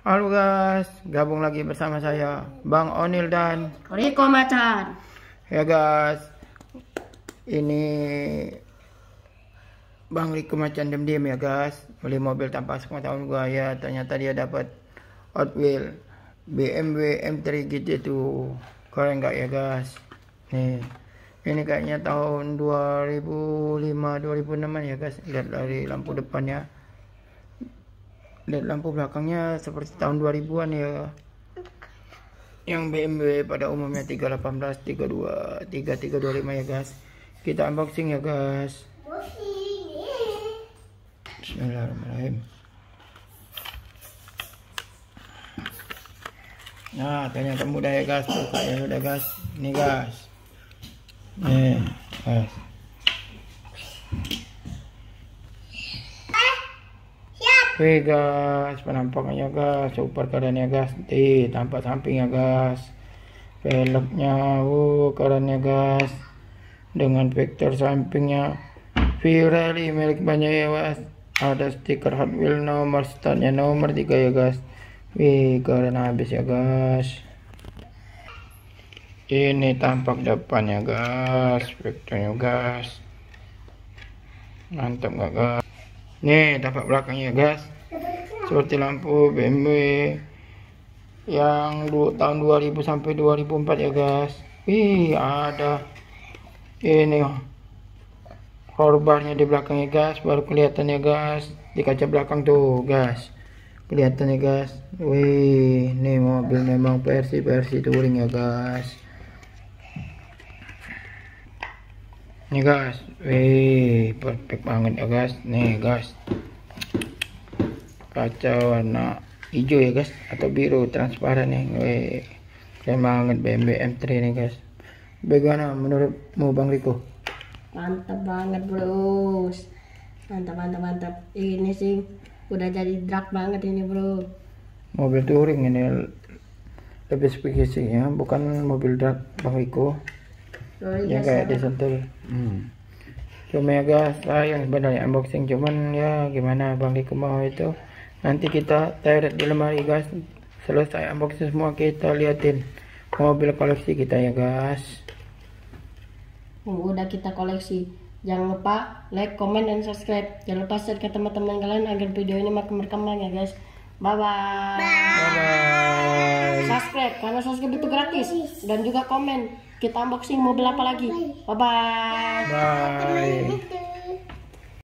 Halo guys, gabung lagi bersama saya Bang Onil dan Riko Macan. ya guys. Ini Bang Riko Macan diam-diam ya guys, beli mobil tanpa sepengetahuan gua ya. Ternyata dia dapat Hot Wheels BMW M3 GT tuh. Keren gak ya guys? Nih, ini kayaknya tahun 2005-2006 ya guys. Lihat dari lampu depannya, lihat lampu belakangnya seperti tahun 2000-an ya. Yang BMW pada umumnya 318, 32, 3325 ya guys. Kita unboxing ya guys. Bismillahirrahmanirrahim. Nah, ternyata mudah ya guys. Bukanya udah guys. Ini guys. Nih guys. Oke guys, penampakannya guys, super keren ya guys. Tampak samping ya guys. Velgnya, keren ya guys. Dengan vektor sampingnya Pirelli milik banyak ya guys. Ada stiker Hot Wheels, nomor startnya nomor 3 ya guys. Wih, keren habis ya guys. Ini tampak depannya guys, vektornya guys. Mantap gak guys? Nih tampak belakangnya guys, seperti lampu BMW yang tahun 2000 sampai 2004 ya guys. Wih, ada ini horbarnya di belakangnya guys, baru kelihatan ya guys, di kaca belakang tuh guys, kelihatan ya guys. Wih, ini mobil memang versi touring ya guys. Nih guys, wih, perfect banget ya guys. Nih guys, kaca warna hijau ya guys, atau biru transparan nih. Wih, keren banget BMW M3 nih guys. Bagaimana menurutmu Bang Riko? Mantap banget bro. Mantap. Ini sih udah jadi drag banget ini bro. Mobil touring ini lebih spesifikasinya, bukan mobil drag Bang Riko. Ya kayak disentul. Cuma ya guys, sayang sebenarnya unboxing, cuman ya gimana Bang Riko mau itu. Nanti kita taruh di lemari guys. Selesai unboxing semua kita liatin mobil koleksi kita ya guys. Udah kita koleksi. Jangan lupa like, comment, dan subscribe. Jangan lupa share ke teman-teman kalian agar video ini makin berkembang ya guys. Bye bye. Subscribe karena subscribe itu gratis, dan juga komen kita unboxing mobil apa lagi. Bye bye. Bye.